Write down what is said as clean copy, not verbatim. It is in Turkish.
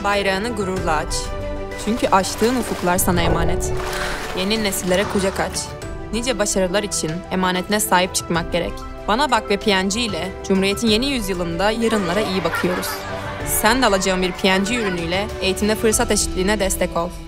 Bayrağını gururla aç. Çünkü açtığın ufuklar sana emanet. Yeni nesillere kucak aç. Nice başarılar için emanetine sahip çıkmak gerek. Bana Bak ve P&G ile Cumhuriyet'in yeni yüzyılında yarınlara iyi bakıyoruz. Sen de alacağın bir P&G ürünüyle eğitimde fırsat eşitliğine destek ol.